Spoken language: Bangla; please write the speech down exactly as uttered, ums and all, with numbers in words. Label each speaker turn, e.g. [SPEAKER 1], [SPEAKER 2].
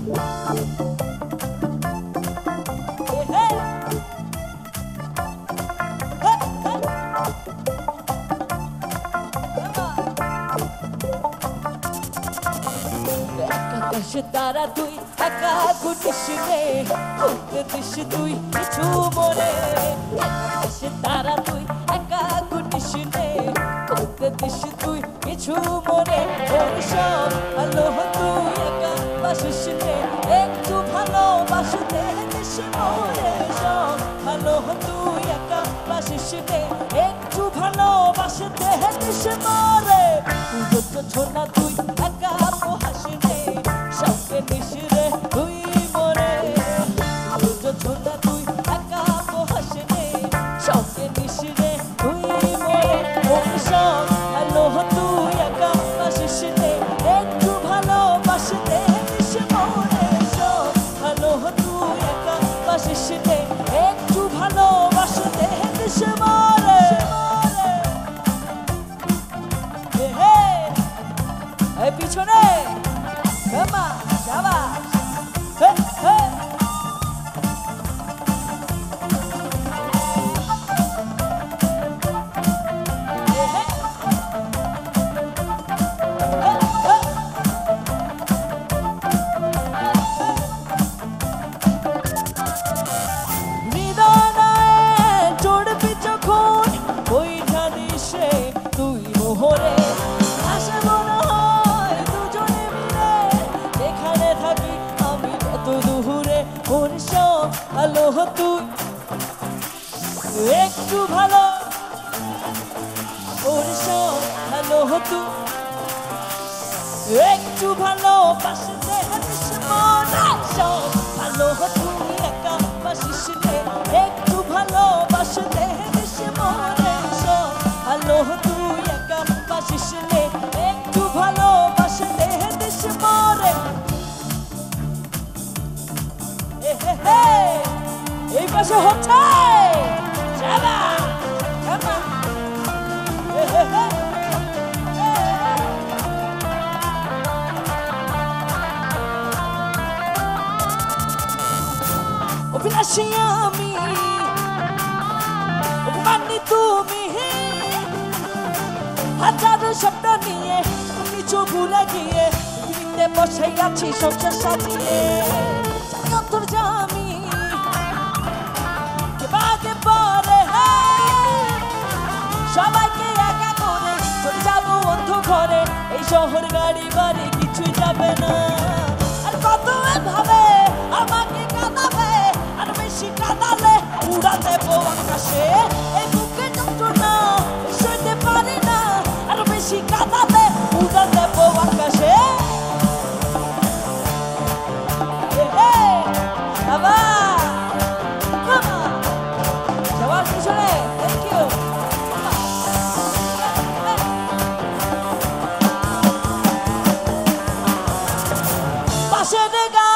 [SPEAKER 1] তারা তুই একা ঘুটিস রে ঘুরতে দিস তুই কিছু মনে তারা তুই একা ঘুটিস রে ঘুরতে দিস তুই কিছু মনে সব ভালো তুই একা বাসিস রে একটু ভালোবাসতে দিস মনে সব ভালো তুই একা বাসিস রে একটু ভালোবাসতে দিস মরে তুই ছোনা তুই একা হাসি রে সবকে মিশরে তুই মরে ছোনা তুই একা হাসি রে সবকে মিশরে তুই মরে সব ভালো তুই একা বাসিস রে একটু ভালোবাসতে দিস মরে সব ভালো তুই একা বাসিস রে একটু ভালোবাসতে দিস মরে এই পিছনে কামা শাবাশ হে হে তুই মোহরে আসে মনে হয় দুজনে মিলে এখানে থাকি আমি কত দূরে কোন সব ভালো তুই একটু ভালো কোন সব ভালো তুই একটু ভালো বাসতে হাসিস মনে সব ভালো তুই একা বাসিস রে একটু ভালো বাসতে হাসিস মনে সব ভালো তুই একা বাসিস রে একটু ভালো বাসতে হাসিস মরে এই পাশে হচ্ছে যাবা যাবা অভিলাষী আমি অভিমানী তুমি হাজার শব্দ নিয়ে কিছু ভুলে গিয়ে দিতে বসে আছি সংসার সাজিয়ে তোর জামি বাগে পরে সবাইকে একা করে চলে যাবো অন্ধ ঘরে এই শহর গাড়ি বাড়ি কিছু যাবে না আর কত ভাবে আমাকে কাঁদাবে আর বেশি কাঁদালে উড়া দেবো আকাশে এই বুকে যন্ত্রণা সইতে পারি না আর বেশি কাঁদালে উড়া দেবো আকাশে পাশে